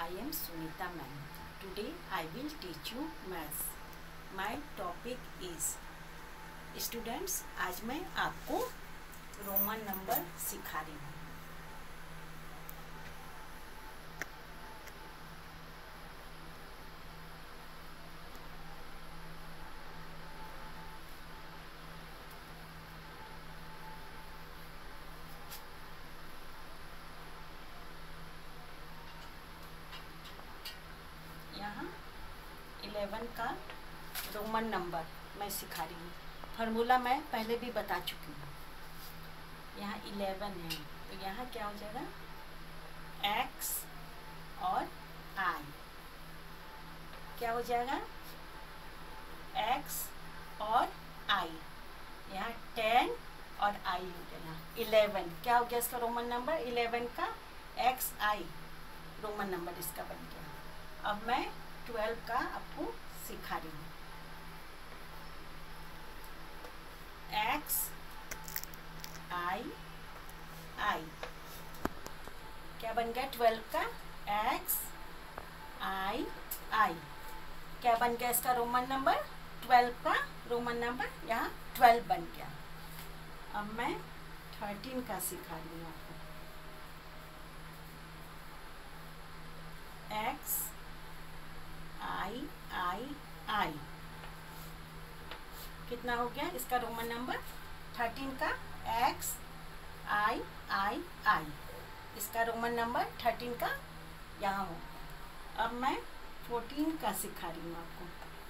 I am Sunita ma'am. Today I will teach you maths. My topic is students. आज मैं आपको Roman number सिखा रही हूँ. यहाँ 11 का रोमन नंबर मैं सिखा रही हूँ. फार्मूला मैं पहले भी बता चुकी हूँ. यहाँ 11 है तो यहाँ क्या हो जाएगा, x और i. क्या हो जाएगा, x और i. यहाँ 10 और i हो जाएगा 11. क्या हो गया इसका रोमन नंबर 11 का x i रोमन नंबर इसका बन गया. अब मैं 12 का आपको सिखा रही हूँ. x i i क्या बन गया 12 का x i i. क्या बन गया इसका रोमन नंबर 12 का रोमन नंबर यहाँ 12 बन गया. अब मैं 13 का सिखा रही हूँ आपको. x i i i कितना हो गया इसका रोमन नंबर 13 का x i i i. इसका रोमन नंबर 13 का यहाँ हो गया. अब मैं 14 का सिखा रही हूँ आपको.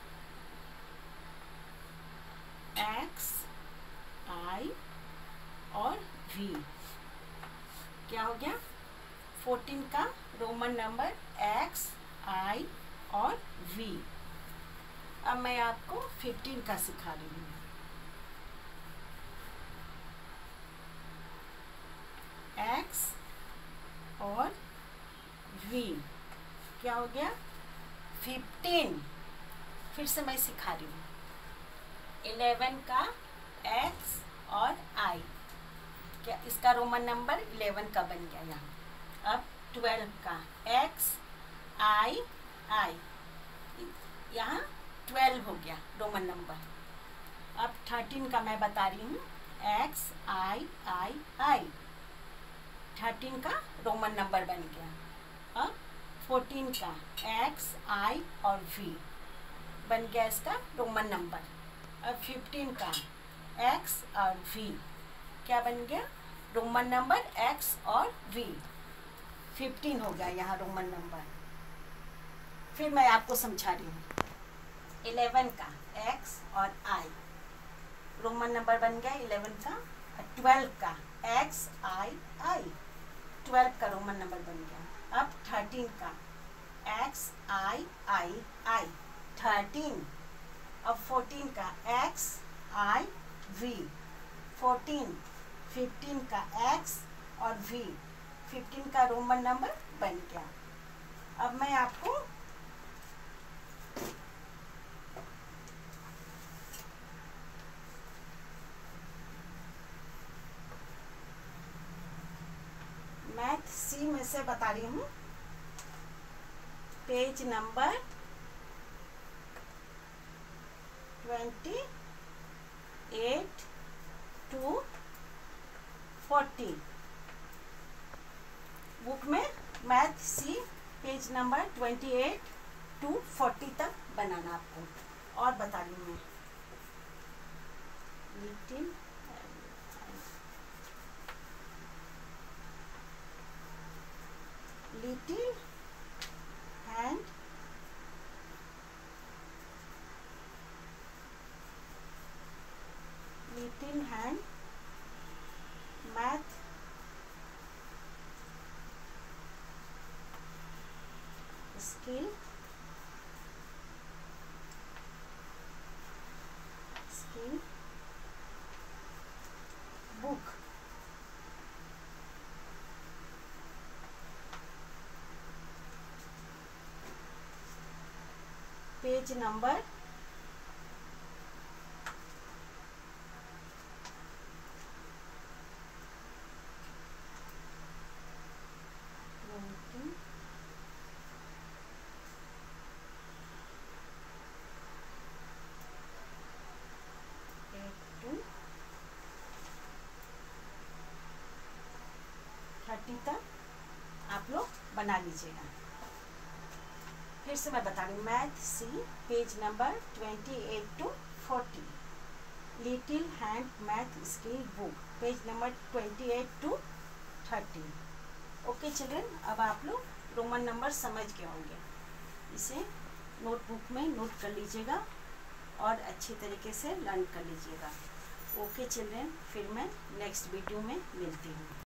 x i और v. क्या हो गया 14 का रोमन नंबर x i और v. अब मैं आपको 15 का सिखा रही हूँ. x और v. क्या हो गया 15. फिर से मैं सिखा रही हूँ. 11 का x और i. क्या इसका रोमन नंबर 11 का बन गया यहाँ. अब 12 का x i i. यहाँ 12 हो गया रोमन नंबर. अब 13 का मैं बता रही हूँ. x i i i 13 का रोमन नंबर बन गया. अब 14 का x i और v बन गया इसका रोमन नंबर. अब 15 का x और v क्या बन गया रोमन नंबर x और v. 15 हो गया यहाँ रोमन नंबर. फिर मैं आपको समझा रही हूँ. 11 का x और i रोमन नंबर बन गया 11 का. 12 का x i i 12 का रोमन नंबर बन गया. अब 13 का x i i i 13. अब 14 का x i v 14. 15 का x और v 15 का रोमन नंबर बन गया. अब मैं आपको मैथ सी में से बता रही हूँ. पेज नंबर 28 to 40 बुक में math C page number 28 to 40 तक बनाना आपको. और बता रही हूँ मैं little little hand little hand math skill book. Page number 20 30 तक आप लोग बना लीजिएगा। फिर से मैं बता रही हूँ, math C page number 28 to 40, little hand math skill book page number 28 to 30। Okay children, अब आप लोग रोमन नंबर समझ गए होंगे। इसे नोटबुक में नोट कर लीजिएगा और अच्छी तरीके से लर्न कर लीजिएगा। ओके चिल्ड्रन, फिर मैं नेक्स्ट वीडियो में मिलती हूँ।